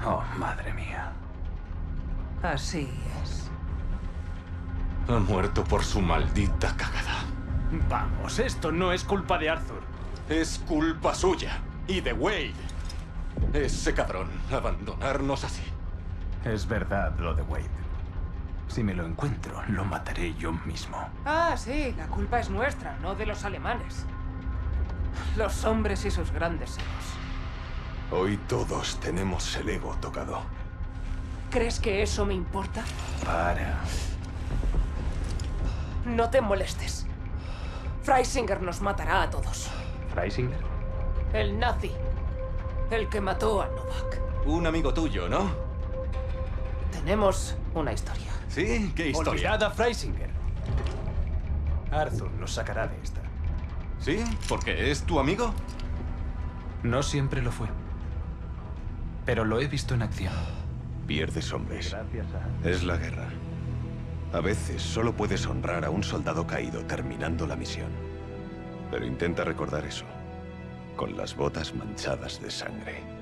Oh, madre mía. Así es. Ha muerto por su maldita cagada. Vamos, esto no es culpa de Arthur. Es culpa suya. Y de Wade. Ese cabrón. Abandonarnos así. Es verdad lo de Wade. Si me lo encuentro, lo mataré yo mismo. Ah, sí, la culpa es nuestra, no de los alemanes. Los hombres y sus grandes egos. Hoy todos tenemos el ego tocado. ¿Crees que eso me importa? Para. No te molestes. Freisinger nos matará a todos. ¿Freisinger? El nazi. El que mató a Novak. Un amigo tuyo, ¿no? Tenemos una historia. ¿Sí? ¿Qué historia? Olvidad a Freisinger. Arthur nos sacará de esta. ¿Sí? ¿Porque es tu amigo? No siempre lo fue. Pero lo he visto en acción. Pierdes hombres. Gracias a... Es la guerra. A veces solo puedes honrar a un soldado caído terminando la misión. Pero intenta recordar eso, con las botas manchadas de sangre.